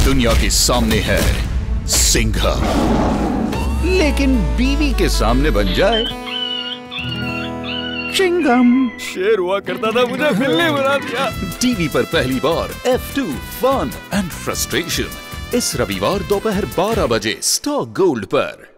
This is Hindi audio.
दुनिया के सामने है सिंघम, लेकिन बीवी के सामने बन जाए चिंगम। शेर हुआ करता था, मुझे बिल्ली बना दिया। टीवी पर पहली बार F2 फन एंड फ्रस्ट्रेशन इस रविवार दोपहर 12 बजे स्टार गोल्ड पर।